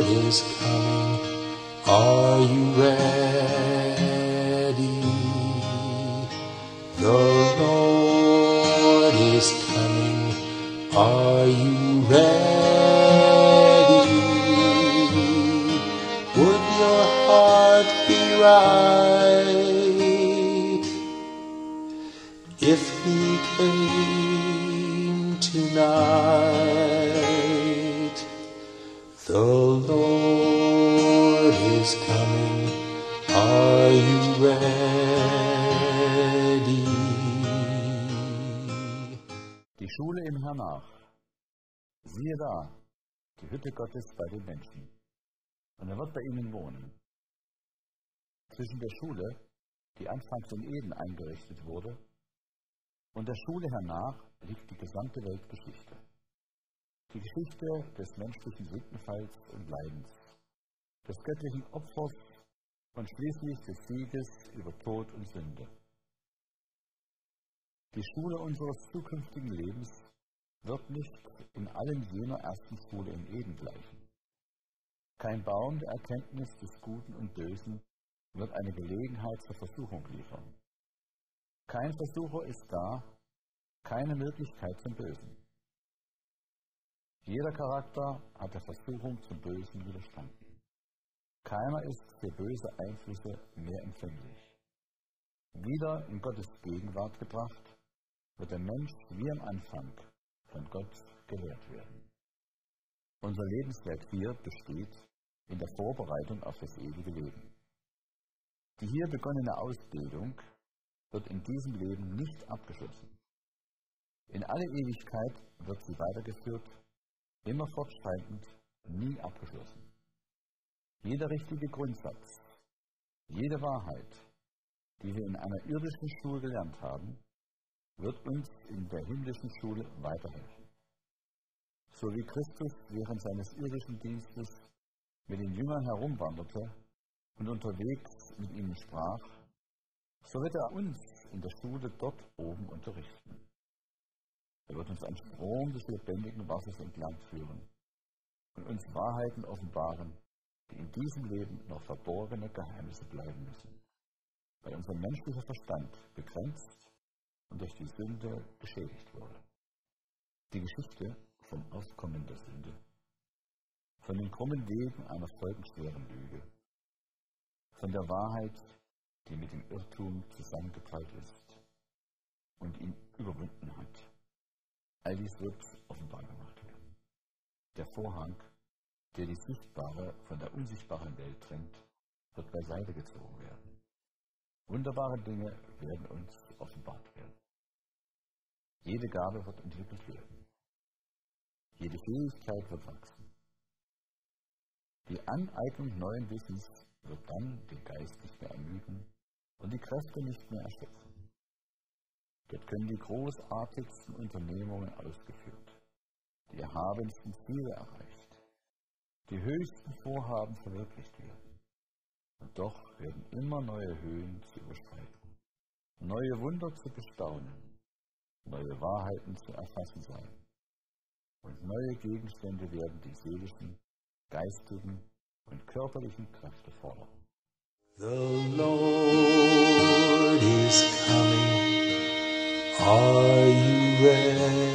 is coming. Are you ready? The Lord is coming. Are you ready? Would your heart be right if he came tonight? The Lord is coming. Are you ready? Die Schule im Hernach. Siehe da, die Hütte Gottes bei den Menschen. Und er wird bei ihnen wohnen. Zwischen der Schule, die anfangs in Eden eingerichtet wurde, und der Schule hernach liegt die gesamte Weltgeschichte. Die Geschichte des menschlichen Sündenfalls und Leidens, des göttlichen Opfers und schließlich des Sieges über Tod und Sünde. Die Schule unseres zukünftigen Lebens wird nicht in allem jener ersten Schule in Eden gleichen. Kein Baum der Erkenntnis des Guten und Bösen wird eine Gelegenheit zur Versuchung liefern. Kein Versucher ist da, keine Möglichkeit zum Bösen. Jeder Charakter hat der Versuchung zum Bösen widerstanden. Keiner ist für böse Einflüsse mehr empfänglich. Wieder in Gottes Gegenwart gebracht, wird der Mensch wie am Anfang von Gott gelehrt werden. Unser Lebenswerk hier besteht in der Vorbereitung auf das ewige Leben. Die hier begonnene Ausbildung wird in diesem Leben nicht abgeschlossen. In alle Ewigkeit wird sie weitergeführt, immer fortschreitend, nie abgeschlossen. Jeder richtige Grundsatz, jede Wahrheit, die wir in einer irdischen Schule gelernt haben, wird uns in der himmlischen Schule weiterhelfen. So wie Christus während seines irdischen Dienstes mit den Jüngern herumwanderte und unterwegs mit ihnen sprach, so wird er uns in der Schule dort oben unterrichten. Er wird uns einen Strom des lebendigen Wassers entlang führen und uns Wahrheiten offenbaren, die in diesem Leben noch verborgene Geheimnisse bleiben müssen, weil unser menschlicher Verstand begrenzt und durch die Sünde geschädigt wurde. Die Geschichte vom Aufkommen der Sünde, von den krummen Wegen einer folgenschweren Lüge, von der Wahrheit, die mit dem Irrtum zusammengeprallt ist und ihn überwunden hat. All dies wird offenbar gemacht werden. Der Vorhang, der die sichtbare von der unsichtbaren Welt trennt, wird beiseite gezogen werden. Wunderbare Dinge werden uns offenbart werden. Jede Gabe wird entwickelt werden. Jede Fähigkeit wird wachsen. Die Aneignung neuen Wissens wird dann den Geist nicht mehr ermüden und die Kräfte nicht mehr erschöpfen. Dort können die großartigsten Unternehmungen ausgeführt, die erhabensten Ziele erreicht, die höchsten Vorhaben verwirklicht werden. Und doch werden immer neue Höhen zu überschreiten, neue Wunder zu bestaunen, neue Wahrheiten zu erfassen sein. Und neue Gegenstände werden die seelischen, geistigen und körperlichen Kräfte fordern. The Lord is coming. Are you ready?